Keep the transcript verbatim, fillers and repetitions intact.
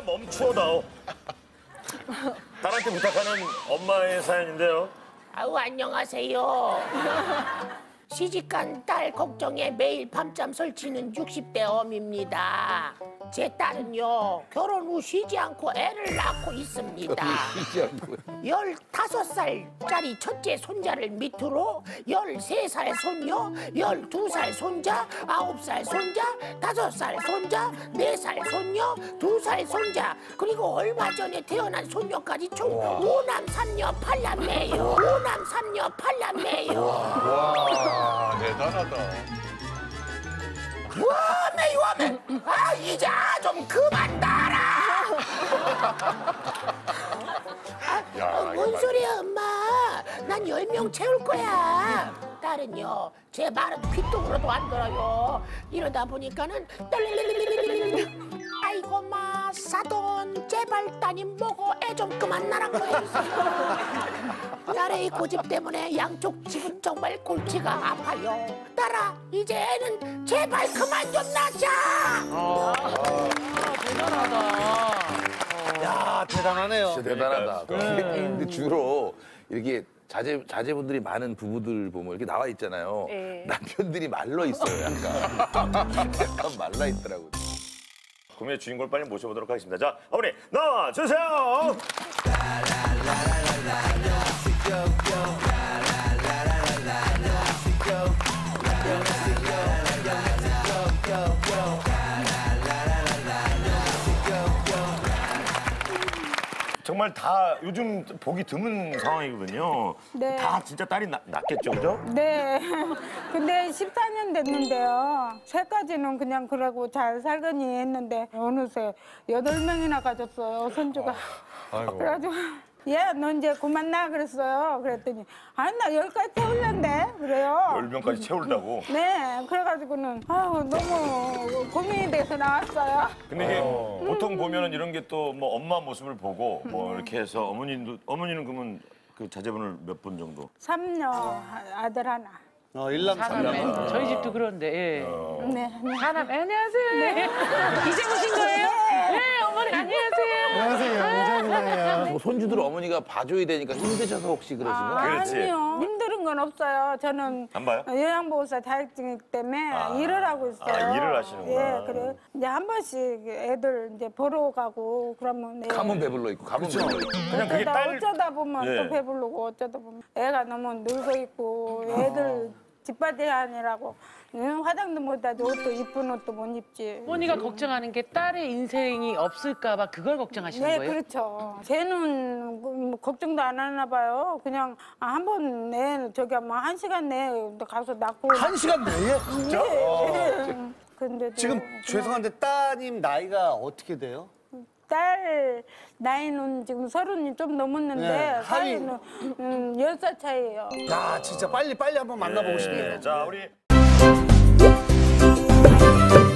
멈추어다오. 딸한테 부탁하는 엄마의 사연인데요. 아우 안녕하세요. 시집간 딸 걱정에 매일 밤잠 설치는 육십 대 엄입니다. 제 딸은요 결혼 후 쉬지 않고 애를 낳고 있습니다. 열다섯 살짜리 첫째 손자를 밑으로 열세 살 손녀, 열두 살 손자, 아홉 살 손자, 다섯 살 손자, 네 살 손녀, 두 살 손자, 그리고 얼마 전에 태어난 손녀까지 총 오남 삼녀 팔남매예요. 오남 삼녀 팔남매예요. 와, 대단하다. 워메 워메 아 이자 좀 그만 달아. 아, 야, 어, 뭔 소리야 엄마. 난 열 명 채울 거야. 딸은요 제 말은 귀뚱으로도 안 들어요. 이러다 보니까는 아이고 마 사돈 제발 따님 먹어 애 좀 그만 나랑 보내주세요. 딸의 이 고집 때문에 양쪽 지금 정말 골치가 아파요. 딸아 이제 애는 제발 그만 좀 낳자. 아, 대단하다. 야 대단하네요. 진짜 대단하다. 근데 주로 이렇게 자제 자제분들이 많은 부부들 보면 이렇게 나와 있잖아요. 네. 남편들이 말라 있어요, 약간. 약간 말라 있더라고. 구미의 주인공을 빨리 모셔보도록 하겠습니다. 자, 어머니 나와주세요. 정말 다 요즘 보기 드문 상황이거든요. 네. 다 진짜 딸이 나, 낳겠죠, 그죠? 네. 근데 십사 년 됐는데요. 새까지는 그냥 그러고 잘 살거니 했는데 어느새 여덟 명이나 가졌어요, 손주가. 아이고. 그래가지고 얘, 너 이제 그만 나 그랬어요. 그랬더니 아니 나 여기까지 태울란데 그래요. 열 명까지 채우려고. 네. 그래가지고는 아유 너무 고민이 돼서 나왔어요. 근데 이게 보통 보면은 이런 게 또 뭐 엄마 모습을 보고 뭐 이렇게 해서 어머님도 어머니는 그러면 그 자제분을 몇 분 정도? 삼녀 아들 하나. 어, 일남 삼녀. 저희 집도 그런데. 예. 네. 사람 안녕하세요. 네. 이제 오신 거예요? 네, 어머니 안녕하세요. 안녕하세요. 안녕하세요. 뭐 손주들 어머니가 봐줘야 되니까 힘드셔서 혹시 그러신가? 아, 그렇지. 아니요. 힘든 건 없어요. 저는 안 봐요? 요양보호사 자격증이기 때문에 아. 일을 하고 있어요. 아, 일을 하시는구나. 예, 그래. 이제 한 번씩 애들 이제 보러 가고 그러면 예. 가면 배불러 있고, 가면 배불러 있고. 그냥 그게 어쩌다, 딸 어쩌다 보면 예. 또 배부르고 어쩌다 보면 애가 너무 늙어 있고 애들 집바지 아니라고 응, 화장도 못하지 옷도 이쁜 옷도 못 입지. 어머니가 걱정하는 게 딸의 인생이 없을까 봐 그걸 걱정하시는 네, 거예요? 그렇죠. 쟤는 뭐 걱정도 안 하나 봐요. 그냥 한 번 내 저기 뭐 한 시간 내에 가서 낳고. 한 시간 내에? 진짜? 네. 근데 지금 죄송한데 따님 나이가 어떻게 돼요? 딸 나이는 지금 서른이 좀 넘었는데 네, 사이는 음, 열 살 차이예요. 야 진짜 빨리 빨리 한번 만나보고 싶네요. 자, 우리